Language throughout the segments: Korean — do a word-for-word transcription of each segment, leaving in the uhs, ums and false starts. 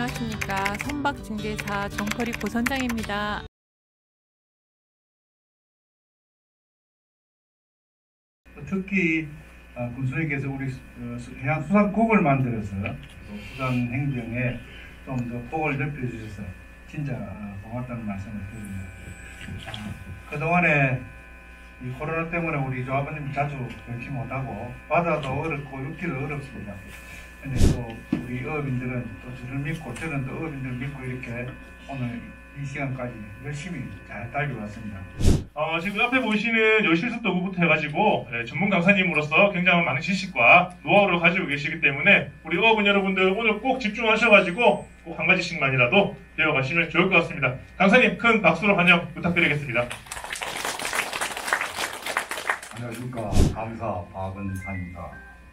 안녕하십니까. 선박중개사 정포리 고선장입니다. 특히 군수님께서 우리 해양수산국을 만들어서 수산 행정에 좀 더 폭을 넓혀주셔서 진짜 고맙다는 말씀을 드립니다. 그동안에 이 코로나 때문에 우리 조합원님 자주 뵙지 못하고 바다도 어렵고 육지도 어렵습니다. 근데 또 우리 어업인들은 또 저를 믿고 저는 또 어업인들 믿고 이렇게 오늘 이 시간까지 열심히 잘 달려왔습니다. 어, 지금 앞에 보시는 여실습 도구부터 해가지고 예, 전문 강사님으로서 굉장히 많은 지식과 노하우를 가지고 계시기 때문에 우리 어업은 여러분들 오늘 꼭 집중하셔가지고 꼭 한 가지씩만이라도 배워가시면 좋을 것 같습니다. 강사님 큰 박수로 환영 부탁드리겠습니다. 안녕하십니까. 감사 박은상입니다.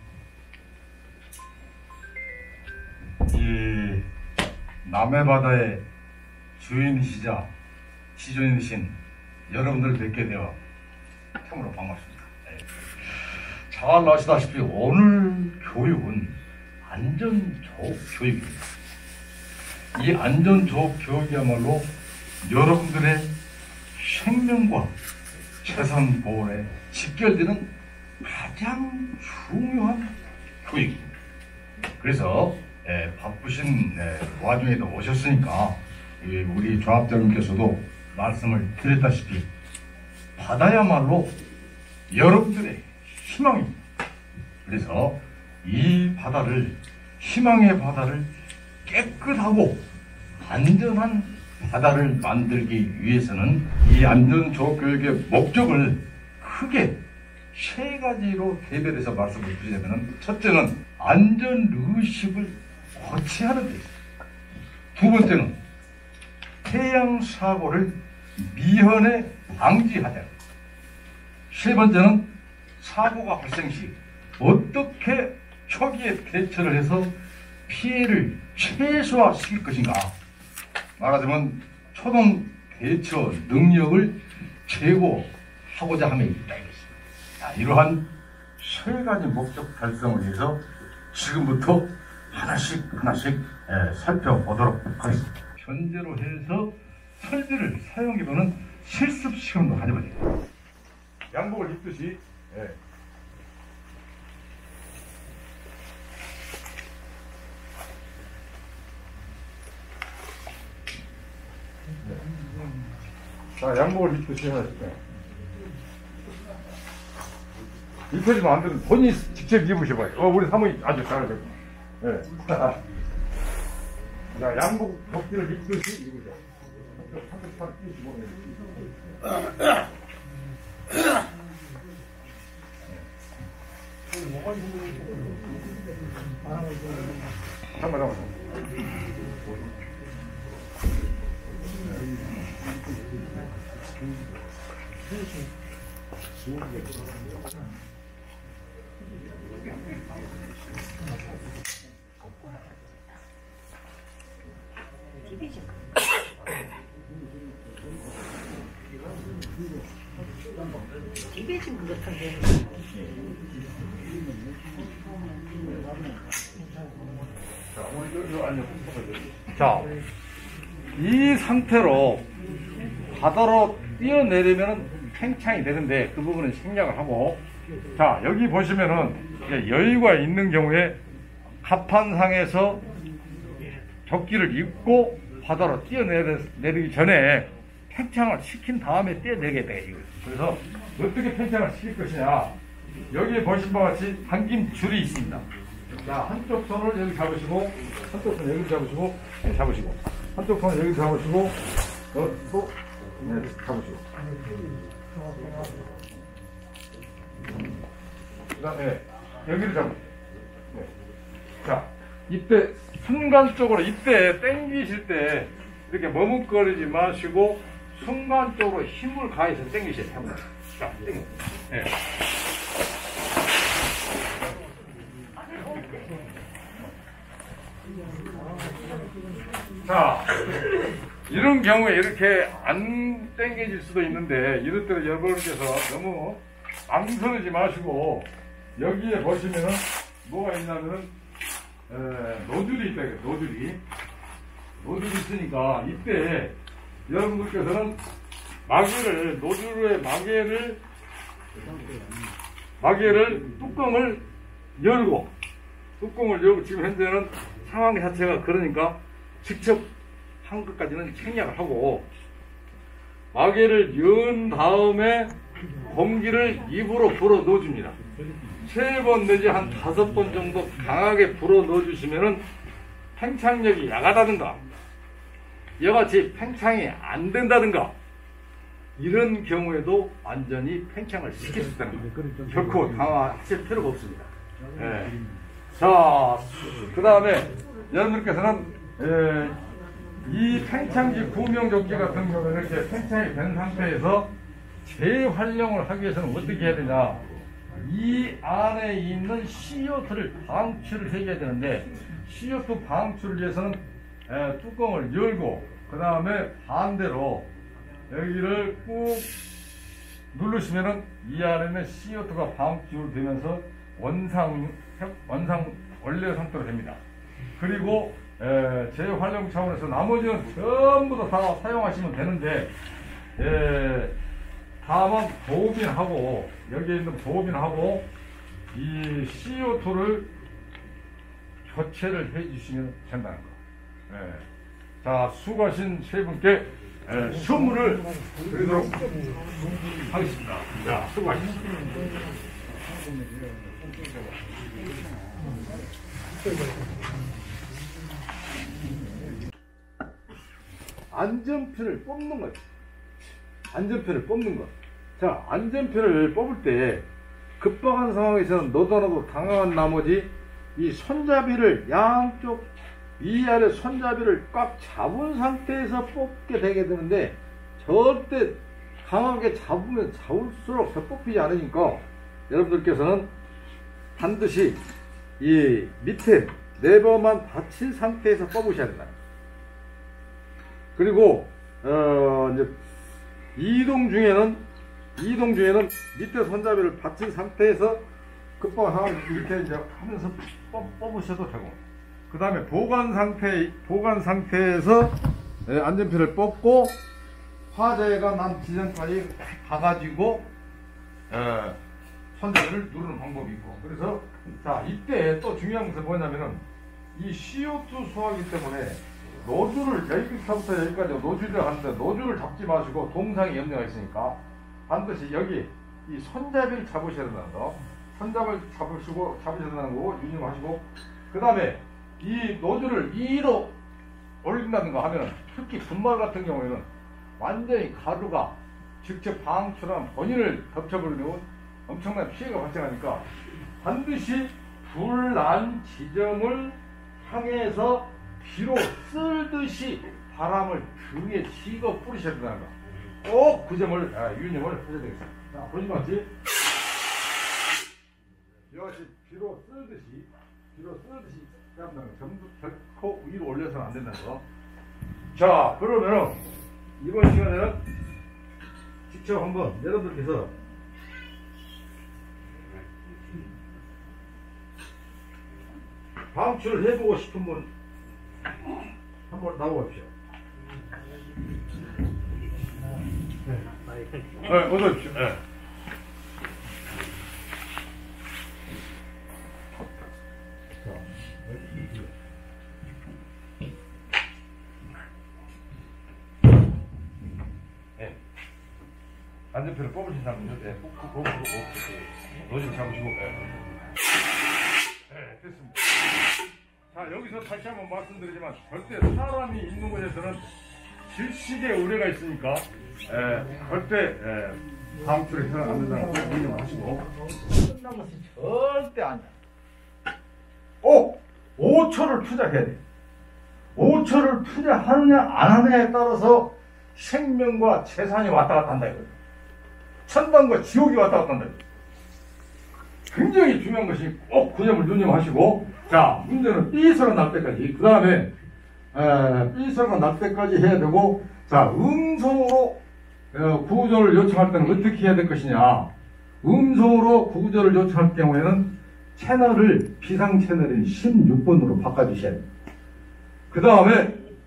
이 남해바다의 주인이시자 시조인이신 여러분들 뵙게 되어 참으로 반갑습니다. 네. 잘 아시다시피 오늘 교육은 안전조업 교육입니다. 이 안전조업 교육이야말로 여러분들의 생명과 재산 보호에 직결되는 가장 중요한 교육입니다. 그래서 예, 바쁘신 예, 와중에도 오셨으니까 예, 우리 조합장님께서도 말씀을 드렸다시피 바다야말로 여러분들의 희망입니다. 그래서 이 바다를 희망의 바다를 깨끗하고 안전한 바다를 만들기 위해서는 이 안전조업교육의 목적을 크게 세 가지로 개별해서 말씀을 드리자면, 첫째는 안전의식을 고취하는 데 있습니다. 두 번째는 해양사고를 미연에 방지하자. 세 번째는 사고가 발생 시 어떻게 초기에 대처를 해서 피해를 최소화시킬 것인가. 말하자면 초동 대처 능력을 제고하고자 함에 있다 이것입니다. 자, 이러한 세 가지 목적 달성을 위해서 지금부터 하나씩 하나씩 에, 살펴보도록 하겠습니다. 현재로 해서 설비를 사용해보는 실습 시험도 가져봐야죠. 양복을 입듯이 예. 자, 양복을 입듯이 해야죠. 입혀지면 안 되는, 본인이 직접 입으셔봐요. 어, 우리 사모님 아주 잘하죠. 예. 자, 양복 덕지를 입듯이 입으죠. 잠깐만, 잠깐만. 자, 이 상태로 바다로 뛰어내리면 팽창이 되는데 그 부분은 생략을 하고, 자, 여기 보시면은 여유가 있는 경우에 갑판상에서 조끼를 입고 바다로 뛰어내리기 전에 팽창을 시킨 다음에 뛰어내게 돼. 그래서 어떻게 팽창을 시킬 것이냐, 여기 보신 바와 같이 당김 줄이 있습니다. 자, 한쪽 손을 여기 잡으시고, 한쪽 손을 여기 잡으시고, 네, 잡으시고, 한쪽 손을 여기 잡으시고, 또 네, 잡으시고. 그 다음에 여기를 잡으시고. 네. 자, 이때 순간적으로, 이때 당기실 때 이렇게 머뭇거리지 마시고 순간적으로 힘을 가해서 당기셔야 됩니다. 자, 당겨. 네. 자, 이런 경우에 이렇게 안 당겨질 수도 있는데, 이럴 때는 여러분께서 너무 망설이지 마시고, 여기에 보시면은 뭐가 있냐면은 에, 노즐이 있다. 노즐이 노즐이 있으니까 이때 여러분들께서는 마개를, 노즐의 마개를, 마개를, 뚜껑을 열고, 뚜껑을 열고, 지금 현재는 상황 자체가 그러니까 직접 한 것까지는 생략을 하고, 마개를 연 다음에 공기를 입으로 불어 넣어줍니다. 세 번 내지 한 다섯 번 정도 강하게 불어 넣어주시면은 팽창력이 약하다든가, 이와같이 팽창이 안 된다든가, 이런 경우에도 완전히 팽창을 시킬 수 있다는 거예요. 결코 당황하실 필요가 없습니다. 예. 자, 그 다음에 여러분들께서는 예, 이 팽창지 구명조끼 같은 경우는 이렇게 팽창이 된 상태에서 재활용을 하기 위해서는 어떻게 해야 되냐, 이 안에 있는 씨오투를 방출을 해줘야 되는데, 씨오투 방출을 위해서는 에, 뚜껑을 열고 그 다음에 반대로 여기를 꾹 누르시면은 이 안에는 씨오투가 방출되면서 원상 원상 원래 상태로 됩니다. 그리고 에, 재활용 차원에서 나머지는 전부 다, 다 사용하시면 되는데, 에, 다만 보빈하고 여기에 있는 보빈하고 이 씨오투를 교체를 해주시면 된다는 거. 예. 자, 수고하신 세 분께 예, 선물을 드리도록 하겠습니다. 자, 수고하셨습니다. 안전핀을 뽑는 거죠. 안전핀을 뽑는 것. 자, 안전핀을 뽑을 때 급박한 상황에서는 너도나도 당황한 나머지 이 손잡이를 양쪽 위아래 손잡이를 꽉 잡은 상태에서 뽑게 되게 되는데, 절대 강하게 잡으면 잡을수록 더 뽑히지 않으니까 여러분들께서는 반드시 이 밑에 레버만 받친 상태에서 뽑으셔야 된다. 그리고 어 이제 이동 중에는 이동 중에는 밑에 손잡이를 받친 상태에서 급박한 상황 이렇게 이제 하면서 뽑, 뽑으셔도 되고, 그 다음에 보관 상태 보관 상태에서 안전핀을 뽑고 화재가 난 지점까지 가가지고 에, 손잡이를 누르는 방법이 있고, 그래서 자, 이때 또 중요한 것은 뭐냐면은 이 씨오투 소화기 때문에 노즐을 여기부터 여기까지 노즐을 하는데 노즐을 잡지 마시고 동상에 염려가 있으니까 반드시 여기 이 손잡이를 잡으셔야 된다는 거, 손잡이를 잡으시고 잡으셔야 된다는 거고 유념하시고, 그 다음에 이 노즐을 위로 올린다든가 하면, 특히 분말 같은 경우에는 완전히 가루가 직접 방출한 본인을 덮쳐버리면 엄청난 피해가 발생하니까 반드시 불난 지점을 향해서 비로 쓸듯이 바람을 등에 쥐고 뿌리셔야 된다는 거. 꼭 그 점을 아, 유념을 하셔야 되겠습니다. 자, 보시면 같이 이것이 비로 쓸듯이 비로 쓸듯이 한다는 거. 전부 결코 위로 올려서는 안 된다는 거. 자, 그러면은 이번 시간에는 직접 한번 여러분들께서 방출을 해보고 싶은 분 한번 나와보십시오. 네, 어서 오십시오. 네. 네. 안전표를 뽑으신 사람은요, 네, 뽑고, 뽑고, 뽑고, 노즐 잡으시고, 네. 네, 됐습니다. 자, 여기서 다시 한번 말씀드리지만, 절대 사람이 있는 곳에서는 질식의 우려가 있으니까, 에, 절대, 에, 방출이 해서는 안 된다는 거 유념하시고, 끝난 것이 절대 아니야. 꼭 오 초를 투자해야 돼. 오 초를 투자하느냐, 안 하느냐에 따라서 생명과 재산이 왔다 갔다 한다, 이거예요. 천당과 지옥이 왔다 갔다 한다, 이거예요. 굉장히 중요한 것이 꼭 그 점을 유념하시고, 자, 문제는 삐소리가 날 때까지, 그 다음에 삐소리가 날 때까지 해야 되고, 자, 음성으로 어, 구조를 요청할 때는 어떻게 해야 될 것이냐. 음성으로 구조를 요청할 경우에는 채널을 비상 채널인 십육 번으로 바꿔주셔야 됩니다. 그 다음에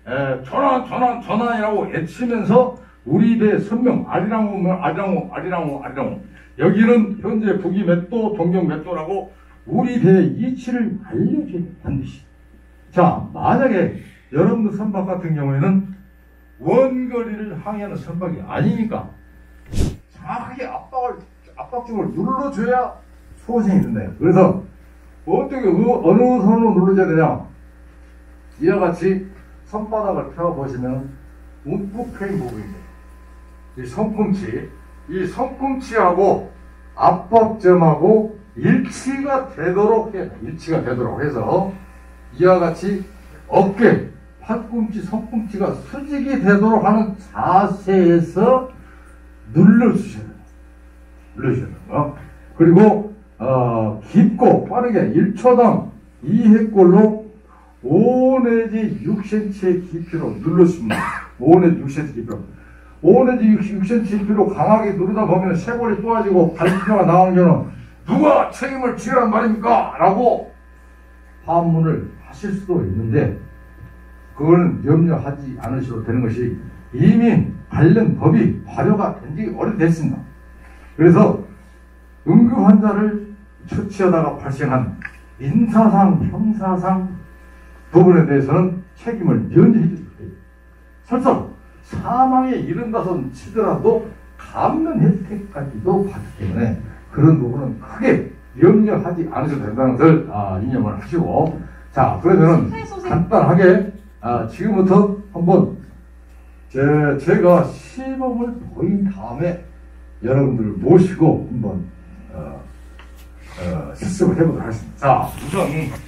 에, 전환 전환 전환이라고 외치면서 우리 대 선명 아리랑우 아리랑우 아리랑우 아리랑우 여기는 현재 북위 몇 도 동경 몇 도라고 우리 대의 이치를 알려줘야 반드시. 자, 만약에 여러분들 선박 같은 경우에는 원거리를 항해하는 선박이 아니니까 정확하게 압박을 압박적으로 눌러줘야 소생이 된다. 그래서 어떻게 어느 선으로 눌러줘야 되냐? 이와 같이 손바닥을 펴 보시면 움푹 패인 부분입니다. 이 손꿈치, 이 손꿈치하고 압박점하고 일치가 되도록 해, 일치가 되도록 해서 이와 같이 어깨, 팔꿈치, 손꿈치가 수직이 되도록 하는 자세에서 눌러주셔야 돼요. 눌러주셔야 돼요. 그리고 어, 깊고 빠르게 일 초당 이 획골로 오 내지 육 센티미터의 깊이로 눌러줍니다. 오 내지 육 센티미터 깊이로. 오 내지 육 센티미터 깊이로 강하게 누르다 보면 쇄골이 또아지고 갈비뼈가 나오는 경우는 누가 책임을 지으란 말입니까? 라고 반문을 하실 수도 있는데 그거는 염려하지 않으셔도 되는 것이 이미 관련 법이 발효가 된 지 오래됐습니다. 그래서 응급 환자를 처치하다가 발생한 민사상, 형사상 부분에 대해서는 책임을 면제해 줄 거예요. 설사 사망에 이른다선 치더라도 감면 혜택까지도 받기 때문에 그런 부분은 크게 염려하지 않으셔도 된다는 것을 아, 이념을 하시고, 자, 그러면은 간단하게 아, 지금부터 한번 제, 제가 시범을 보인 다음에 여러분들을 모시고 한번 어, 어, 실습을 해보도록 하겠습니다. 자, 우선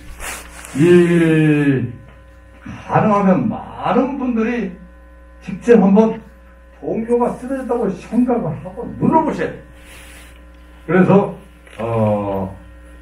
이 가능하면 많은 분들이 직접 한번 동료가 쓰러졌다고 생각을 하고 눌러보세요. 그래서 어,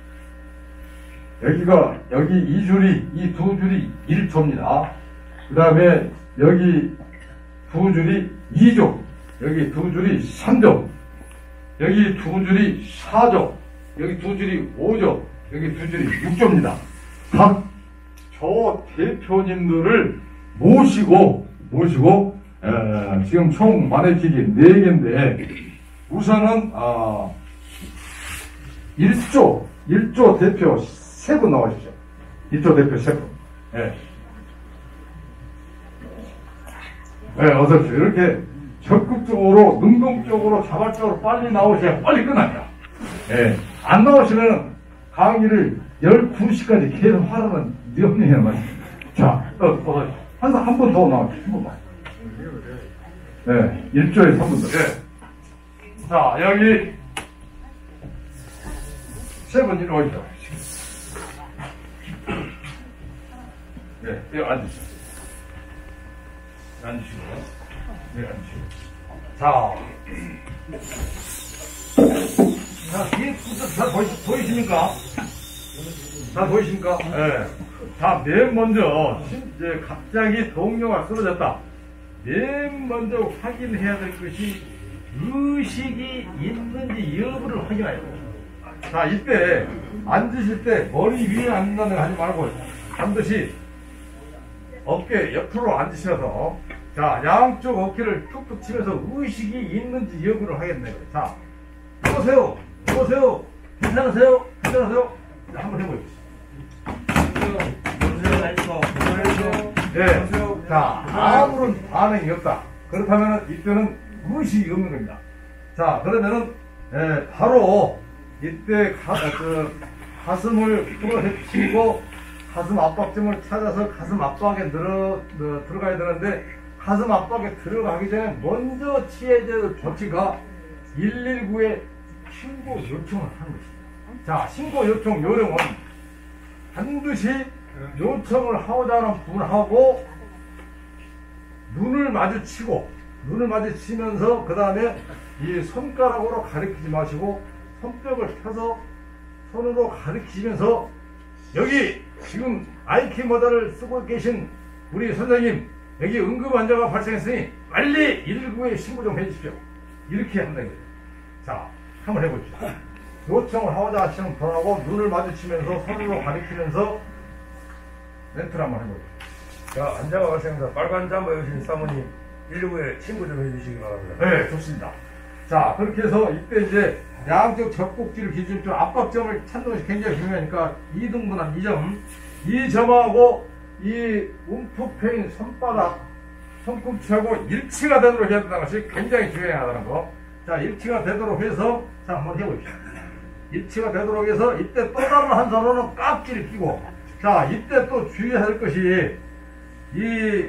여기가 여기 이 줄이 이 두 줄이 일 조입니다. 그 다음에 여기 두 줄이 이 조, 여기 두 줄이 삼 조, 여기 두 줄이 사 조, 여기 두 줄이 오 조, 여기 두 줄이 육 조입니다. 각 조 대표님들을 모시고 모시고 에, 지금 총 마네킹이 네 개인데 우선은 어, 일 조 일 조 대표 세 분 나와주십시오. 일 조 대표 세 분. 예. 네, 어서오십시오. 이렇게 적극적으로, 능동적으로, 자발적으로 빨리 나오셔야 빨리 끝납니다. 예. 안 나오시면 강의를 열두 시까지 계속 하라는 위험해요, 말이죠. 자, 어, 어, 항상 한 번 더 나와주세요. 한 번만. 네, 일 조에 삼 분 더. 예. 자, 여기 세 분 이리 오시죠. 네, 여기 앉으시죠. 앉으시고, 네, 앉으시고. 자, 자, 뒤에 잘 보이, 보이십니까? 잘 보이십니까? 예. 네. 자, 맨 먼저, 이제 갑자기 동료가 쓰러졌다. 맨 먼저 확인해야 될 것이 의식이 있는지 여부를 확인해야 돼요. 자, 이때, 앉으실 때 머리 위에 앉는다는 거 하지 말고, 반드시 어깨 옆으로 앉으셔서, 자, 양쪽 어깨를 툭툭 치면서 의식이 있는지 여부를 하겠네요. 자, 보세요. 보세요. 괜찮으세요? 괜찮으세요? 자, 한번 해보십시오. 네. 자, 아무런 반응이 없다. 그렇다면 이때는 의식이 없는 겁니다. 자, 그러면은, 예, 바로 이때 가, 그, 가슴을 풀어헤치고 가슴 압박점을 찾아서 가슴 압박에 들어, 어, 들어가야 되는데 가슴 압박에 들어가기 전에 먼저 취해야 될 조치가 일일구에 신고 요청을 하는 것입니다. 자, 신고 요청 요령은 반드시 요청을 하고자 하는 분하고 눈을 마주치고 눈을 마주치면서 그 다음에 이 손가락으로 가리키지 마시고 손뼉을 펴서 손으로 가리키면서 여기 지금 아이키 모자를 쓰고 계신 우리 선생님 여기 응급 환자가 발생했으니 빨리 일일구에 신고 좀 해주십시오. 이렇게 한다는 거예요. 자, 한번 해보십시오. 요청을 하고자 하시는 분하고 눈을 마주치면서 손으로 가리키면서 멘트를 한번 해보십시오. 자, 안자가 발생해서 빨간 잠바 여신 사모님 일일구에 신고 좀 해주시기 바랍니다. 네, 좋습니다. 자, 그렇게 해서 이때 이제 양쪽 젖꼭지를 기준으로 압박점을 찾는 것이 굉장히 중요하니까 이 등분한 이 점, 이 점하고 이 움푹 패인 손바닥, 손꿈치하고 일치가 되도록 해야 된다는 것이 굉장히 중요하다는 거. 자, 일치가 되도록 해서, 자, 한번 해보십시오. 일치가 되도록 해서 이때 또 다른 한 손으로는 깍지를 끼고, 자, 이때 또 주의해야 할 것이 이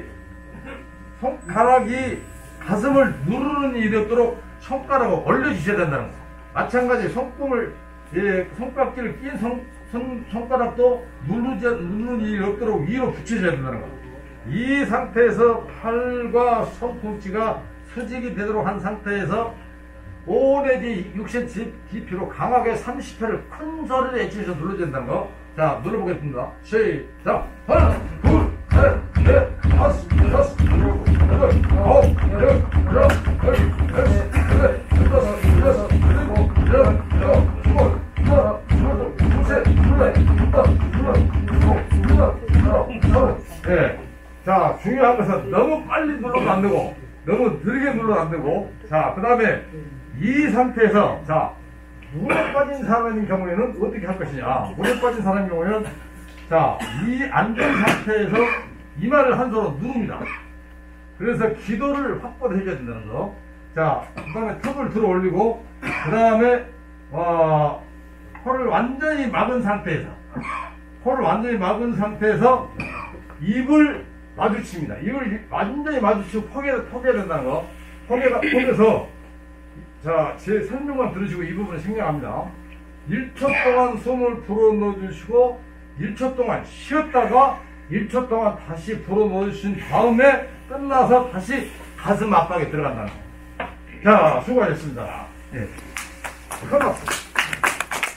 손가락이 가슴을 누르는 일이 없도록 손가락을 올려주셔야 된다는 거. 마찬가지 손금을, 예, 손깍지를 낀 손, 손, 손가락도 누르지, 누르는 일이 없도록 위로 붙여줘야 된다는 거. 이 상태에서 팔과 손꿈치가 수직이 되도록 한 상태에서 오 내지 육 센티미터 깊이로 강하게 삼십 회를 큰 소리를 외치면서 눌러줘야 된다는 거. 자, 눌러보겠습니다. 시작! 하나, 둘, 셋, 넷, 다섯, 여섯, 일곱, 여덟, 아홉, 열, 열하나, 열둘, 열셋, 열다섯, 열여섯, 일곱, 여덟, 아홉, 스물, 하나, 둘, 둘, 셋, 둘, 넷, 다섯, 여섯, 일곱, 여덟, 아홉, 서른. 예. 자, 중요한 것은 너무 빨리 눌러도 안 되고, 너무 느리게 눌러도 안 되고, 자, 그 다음에 이 상태에서, 자, 물에 빠진 사람인 경우에는 어떻게 할 것이냐. 물에 빠진 사람인 경우에는, 자, 이 앉은 상태에서 이마를 한 손으로 누릅니다. 그래서 기도를 확보를 해줘야 된다는 거. 자, 그 다음에 턱을 들어 올리고, 그 다음에, 어, 코를 완전히 막은 상태에서, 코를 완전히 막은 상태에서 입을 마주칩니다. 입을 완전히 마주치고 포개를 포개야 된다는 거. 포개가, 포개서, 자, 제 설명만 들으시고 이 부분을 생략합니다. 일 초 동안 숨을 불어 넣어주시고, 일 초 동안 쉬었다가, 일 초 동안 다시 불어 넣어주신 다음에, 끝나서 다시 가슴 압박에 들어간다는 거. 자, 수고하셨습니다. 예. 하나.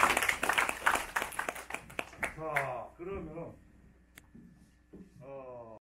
자, 그러면, 어,